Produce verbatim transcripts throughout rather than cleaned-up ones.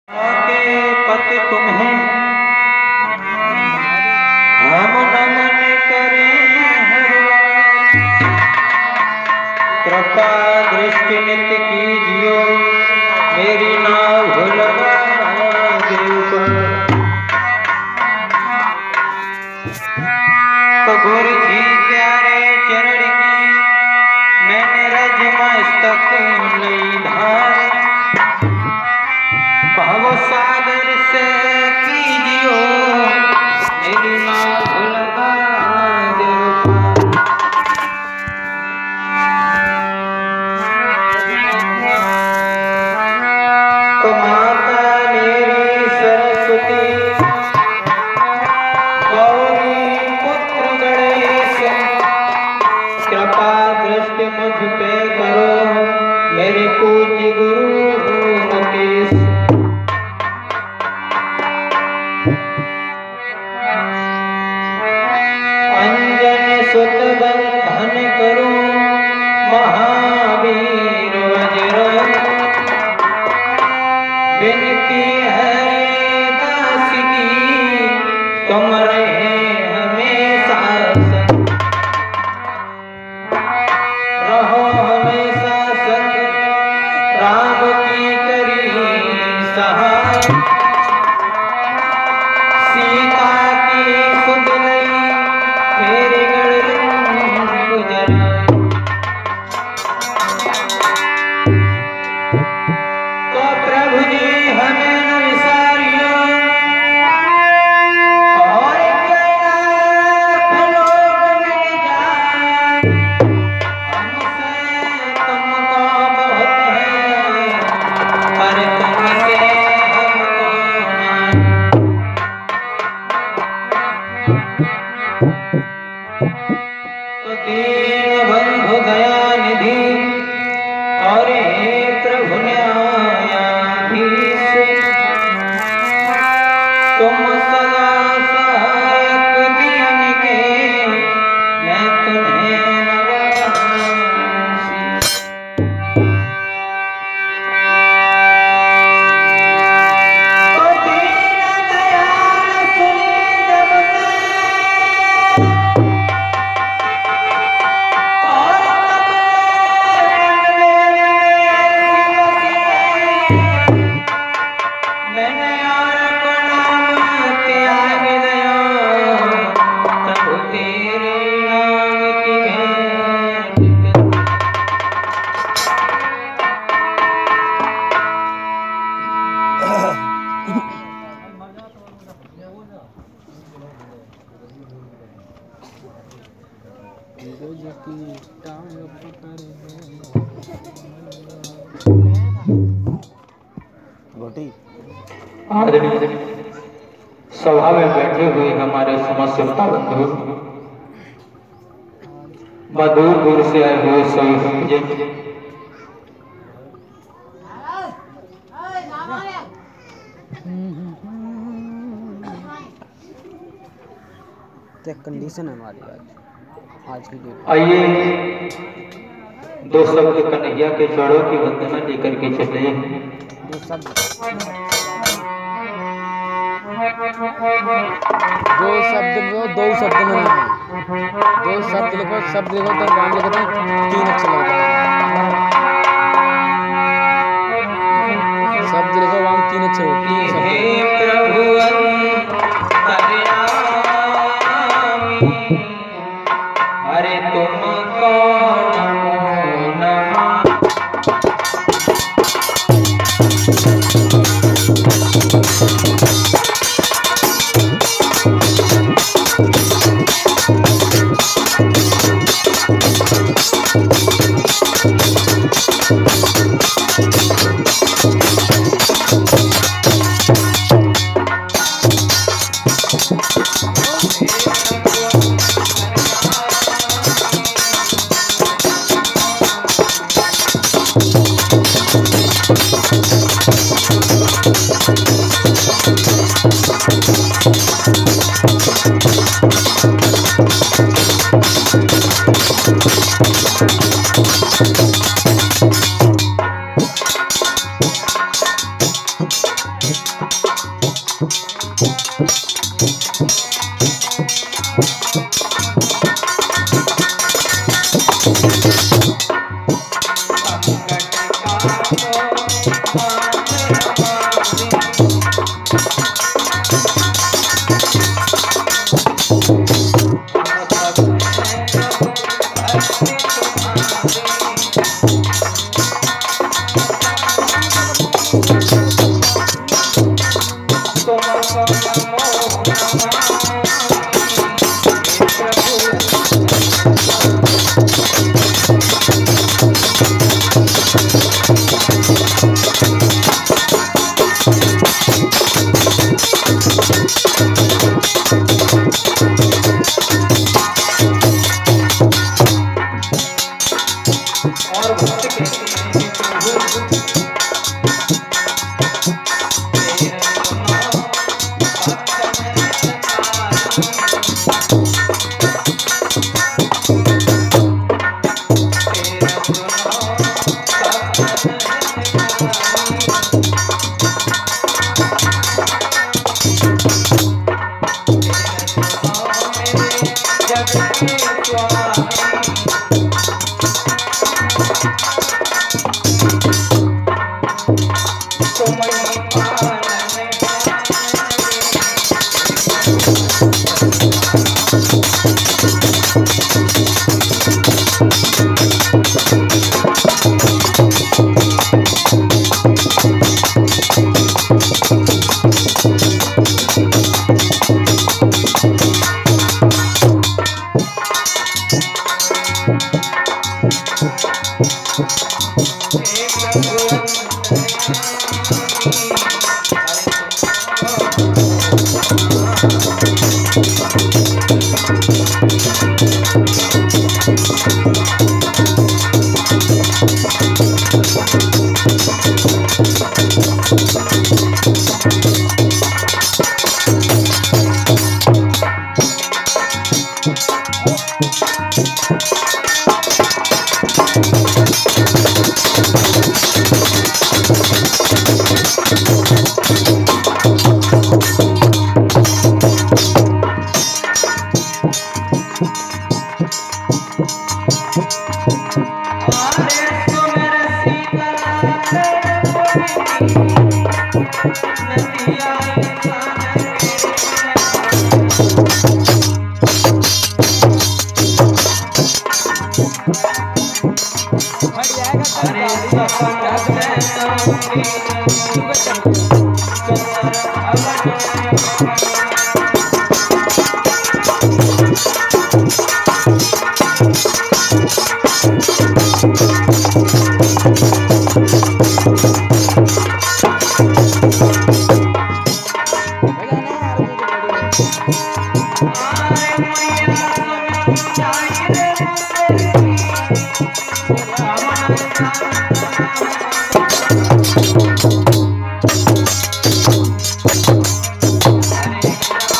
के पति तुम्हें हम नमन करें हर कृपा दृष्टि नित कीजियो मेरी नाव भुलवा देव तो गुरु जी प्यारे चरण की मैंने रज मस्तक नहीं धार भव सागर से कीजियो मेरी नाव भुलवा देव तो माता मेरी सरस्वती गौरी पुत्र गणेश कृपा दृष्टि मुझ पे करो मेरे पूज्य गुरु मुकेश अंजन सुत बंधन करूं महावीर वज्र विनती है दास की तुम रहे हमेशा संग रहो हमेशा संग राम की करी सहाय सीता की सुध लई मेरे गढ़ गुजर तो प्रभु जी हमें न विसारियो और कैलाश लोक मिल जाए हमसे तुमको बहुत है पर तुमसे हमको मान तो दीन बंधु दया निधि और हे प्रभु न्यायाधीश तुम सदा सहायक दीन के मैं तुम्हें नवासी तो दीन दयाल सुनी जब से और तब मन में मैंने और प्रणाम त्याग दया तब तेरे नाम की भेंट आदरणीय सभा में बैठे हुए हमारे समस्त बंधु दूर दूर से आए हुए सभी भक्तजन क्या कंडीशन है हमारी आज आज की डेट। आइए दो शब्द कन्हैया के चरणों की वंदना लेकर के चले दो शब्द दो शब्द में दो शब्द में ना है दो शब्द लिखो शब्द लिखो तो नाम लिखते हैं तीन अक्षर लगता है शब्द लिखो वहाँ तीन अक्षर होती है शब्द हे प्रभु अंतर्यामी अरे तुम कौन हो नमः Hare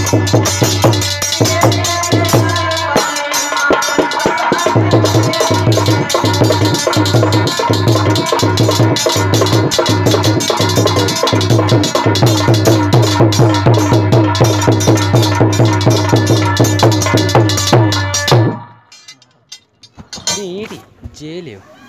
जेल